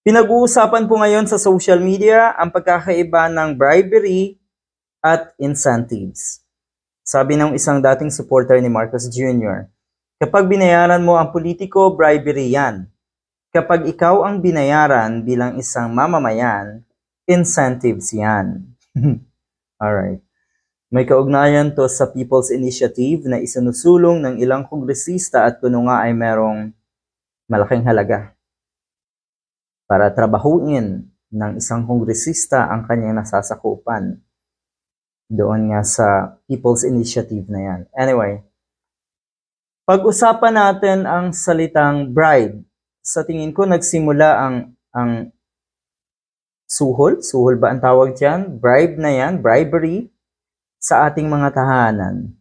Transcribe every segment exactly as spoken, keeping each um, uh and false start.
Pinag-uusapan po ngayon sa social media ang pagkakaiba ng bribery at incentives. Sabi ng isang dating supporter ni Marcos Junior, kapag binayaran mo ang politiko, bribery yan. Kapag ikaw ang binayaran bilang isang mamamayan, incentives yan. Alright. May kaugnayan to sa People's Initiative na isinusulong ng ilang kongresista at kuno nga ay merong malaking halaga para trabahuin ng isang kongresista ang kanyang nasasakupan. Doon nga sa People's Initiative na yan. Anyway, pag-usapan natin ang salitang bribe. Sa tingin ko, nagsimula ang, ang suhol. Suhol ba ang tawag dyan? Bribe na yan, bribery, sa ating mga tahanan.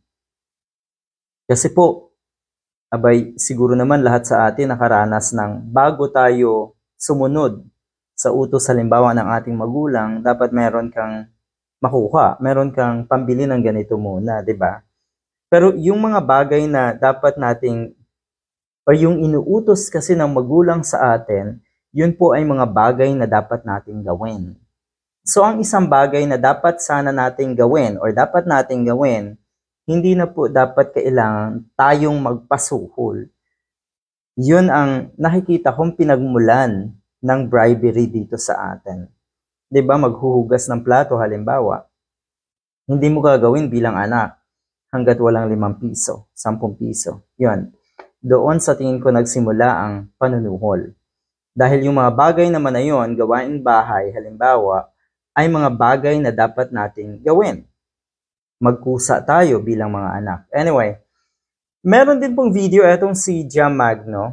Kasi po, abay, siguro naman lahat sa atin nakaranas ng bago tayo sumunod sa utos halimbawa ng ating magulang, dapat meron kang makuha, meron kang pambili ng ganito muna, 'di ba? Pero yung mga bagay na dapat nating o yung inuutos kasi ng magulang sa atin, yun po ay mga bagay na dapat nating gawin. So ang isang bagay na dapat sana nating gawin or dapat nating gawin, hindi na po dapat kailangan tayong magpasuhol. Yun ang nakikita kong pinagmulan ng bribery dito sa atin. 'Di ba, maghuhugas ng plato halimbawa. Hindi mo gagawin bilang anak hanggat walang limang piso, sampung piso. 'Yun. Doon sa tingin ko nagsimula ang panunuhol. Dahil yung mga bagay naman na 'yon, gawaing bahay halimbawa, ay mga bagay na dapat nating gawin. Magkusa tayo bilang mga anak. Anyway, meron din pong video etong si Jam Magno.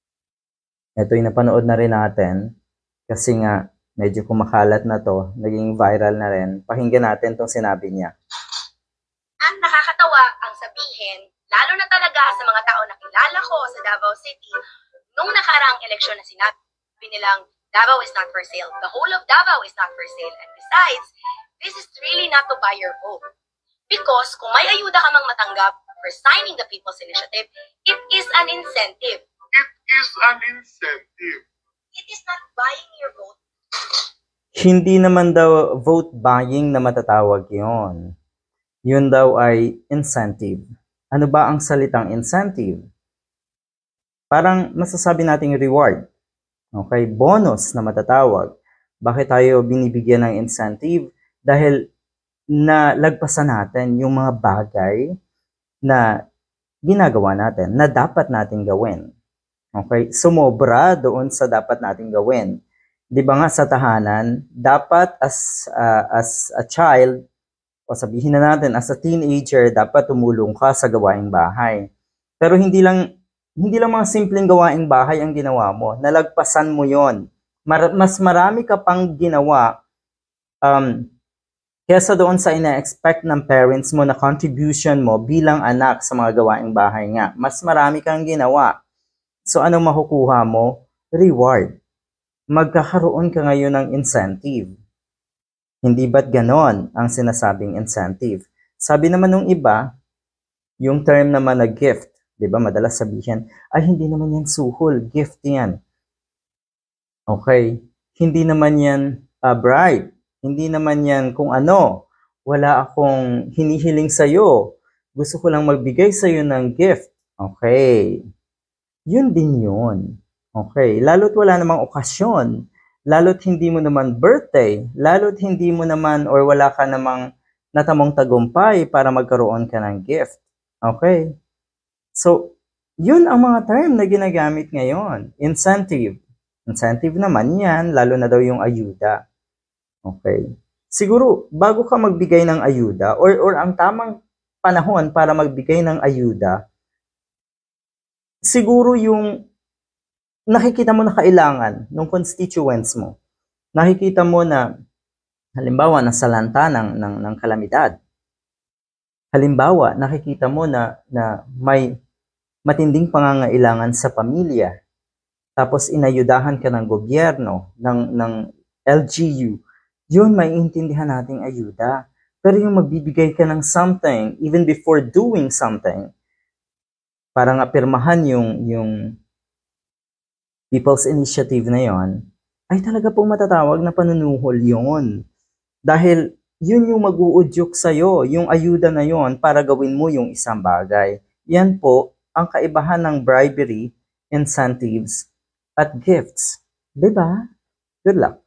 Ito yung napanood na rin natin kasi nga medyo kumakalat na to, naging viral na rin. Pakinggan natin itong sinabi niya. At nakakatawa ang sabihin, lalo na talaga sa mga tao na kilala ko sa Davao City, nung nakaraang eleksyon na sinabi nilang Davao is not for sale. The whole of Davao is not for sale. And besides, this is really not to buy your vote. Because kung may ayuda ka mang matanggap for signing the People's Initiative, it is an incentive. It is an incentive. It is not buying your vote. Hindi naman daw vote buying na matatawag yon. Yun daw ay incentive. Ano ba ang salitang incentive? Parang masasabi nating reward. Okay, bonus na matatawag. Bakit tayo binibigyan ng incentive? Dahil na lagpasan natin yung mga bagay na ginagawa natin, na dapat nating gawin. Okay, sumobra doon sa dapat nating gawin. Di ba nga sa tahanan, dapat as, uh, as a child, o sabihin na natin as a teenager, dapat tumulong ka sa gawaing bahay. Pero hindi lang, hindi lang mga simpleng gawaing bahay ang ginawa mo, nalagpasan mo yon. Mar- mas marami ka pang ginawa, um, kesa doon sa ina-expect ng parents mo na contribution mo bilang anak sa mga gawaing bahay nga. Mas marami kang ginawa. So anong makukuha mo? Reward. Magkakaroon ka ngayon ng incentive. Hindi ba't ganon ang sinasabing incentive? Sabi naman ng iba, yung term naman na gift, di ba madalas sabihin, ay hindi naman yan suhol, gift yan. Okay, hindi naman yan uh, bribe. Hindi naman yan kung ano, wala akong hinihiling sa'yo. Gusto ko lang magbigay sa'yo ng gift. Okay. Yun din yun. Okay. Lalo't wala namang okasyon. Lalo't hindi mo naman birthday. Lalo't hindi mo naman or wala ka namang natamong tagumpay para magkaroon ka ng gift. Okay. So, yun ang mga term na ginagamit ngayon. Incentive. Incentive naman yan, lalo na daw yung ayuda. Okay. Siguro, bago ka magbigay ng ayuda or, or ang tamang panahon para magbigay ng ayuda, siguro yung nakikita mo na kailangan ng constituents mo. Nakikita mo na, halimbawa, nasalanta ng, ng, ng kalamidad. Halimbawa, nakikita mo na, na may matinding pangangailangan sa pamilya. Tapos inayudahan ka ng gobyerno, ng, ng L G U. Yun, maiintindihan nating ayuda. Pero yung magbibigay ka ng something, even before doing something, para nga pirmahan yung, yung People's Initiative na yon, ay talaga pong matatawag na panunuhol yon. Dahil yun yung mag-uudyok sa'yo, yung ayuda na yon para gawin mo yung isang bagay. Yan po ang kaibahan ng bribery, incentives, at gifts. Diba? Good luck.